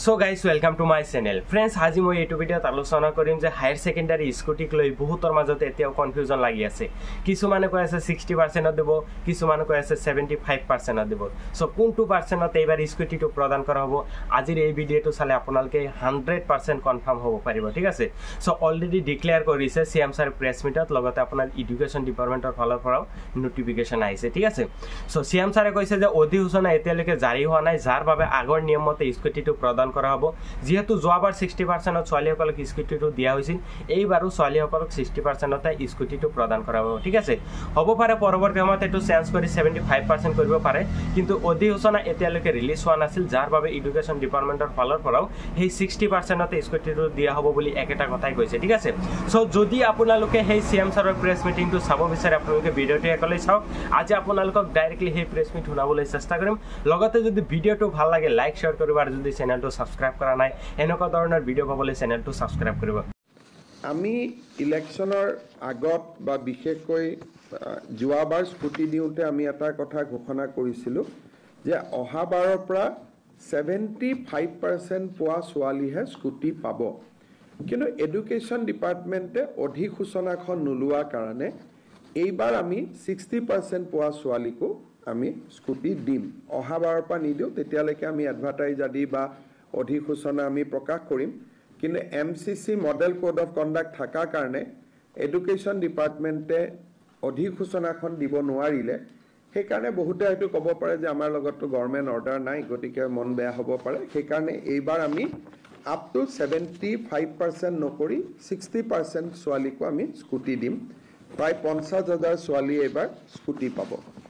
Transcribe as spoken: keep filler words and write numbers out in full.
So guys, welcome to my channel. Friends, আজি মই এইটো ভিডিওত আলোচনা কৰিম যে হায়াৰ সেকেন্ডাৰী স্কুটিক লৈ বহুতৰ মাজতে এতিয়াও কনফিউজন লাগি আছে। কিছুমানে কৈ আছে sixty percent দিব, কিছুমানে কৈ আছে seventy-five percent দিব। সো কোনটো পার্সেন্টত এইবাৰ স্কুটিটো প্ৰদান কৰা হ'ব? আজিৰ এই ভিডিওটো চালে আপোনালোকে one hundred percent কনফার্ম হ'ব পাৰিব, ঠিক আছে? সো অলৰেডি ডিক্লেয়াৰ কৰিছে সিএম স্যাৰ প্ৰেছ মিটত, লগতে আপোনাৰ এডুকেশন ডিপাৰ্টমেন্টৰ ফালৰ পৰাও নোটিফিকেশন আহিছে, ঠিক আছে? সো সিএম স্যাৰে কৈছে যে অধিসূচনা এতিয়ালৈকে জাৰি হোৱা নাই, যাৰ বাবে আগৰ নিয়মমতে স্কুটিটো প্ৰদান কৰা হ'ব। যেহেতু যোৱাবাৰ sixty percent ছোৱালীসকলক স্কুটিটো দিয়া হৈছিল, এইবাৰো ছোৱালীসকলক sixty percent তে স্কুটিটো প্ৰদান কৰা হ'ব, ঠিক আছে? হ'ব পাৰে পৰৱৰ্তী সময়ত এটো চেঞ্জ কৰি seventy-five percent কৰিব পাৰে, কিন্তু অধিসূচনা এতিয়ালৈকে ৰিলিজ হোৱা নাছিল, যাৰ বাবে এডুকেশন ডিপাৰ্টমেন্টৰ ফালৰ পৰাও সেই sixty percent তে স্কুটিটো দিয়া হ'ব বুলি একেটা কথাই কৈছে, ঠিক আছে? সো যদি আপোনালোকে সেই সিএম স্যাৰৰ প্ৰেছ মিটিংটো চাব বিচাৰে, আপোনালোকে ভিডিওটো একলৈ চাওক। আজি আপোনালোকক ডাইৰেক্টলি সেই প্ৰেছ মিট শুনাবলৈ চেষ্টা কৰিম। লগতে যদি ভিডিওটো ভাল লাগে লাইক শেয়াৰ কৰিব আৰু যদি চেনেলটো সাবস্ক্রাইব কৰা নাই এনেকুৱা ধৰণৰ ভিডিও পাবলৈ চেনেলটো সাবস্ক্রাইব কৰিব। আমি ইলেকশনৰ আগত বা বিশেষকৈ যোৱাবাৰ স্কুটি দিওঁতে আমি এটা কথা ঘোষণা কৰিছিলোঁ যে অহাবাৰৰ পৰা seventy-five percent পোৱা ছোৱালীহে স্কুটি পাব, কিন্তু এডুকেশ্যন ডিপাৰ্টমেণ্টে অধিসূচনাখন নোলোৱাৰ কাৰণে এইবাৰ আমি sixty percent পোৱা ছোৱালীকো আমি স্কুটি দিম। অহাবাৰৰ পৰা নিদিওঁ, তেতিয়ালৈকে আমি এডভাৰটাইজ আদি বা অধিসূচনা আমি প্ৰকাশ কৰিম, কিন্তু M C C model code of conduct থকাৰ কাৰণে এডুকেশ্যন ডিপাৰ্টমেণ্টে অধিসূচনাখন দিব নোৱাৰিলে। সেইকাৰণে বহুতে হয়তো ক'ব পাৰে যে আমাৰ লগততো গভৰ্ণমেণ্ট অৰ্ডাৰ নাই, গতিকে মন বেয়া হ'ব পাৰে। সেইকাৰণে এইবাৰ আমি আপ টু seventy-five percent নকৰি sixty percent ছোৱালীকো আমি স্কুটি দিম। প্ৰায় পঞ্চাছ হাজাৰ ছোৱালী এইবাৰ স্কুটি পাব।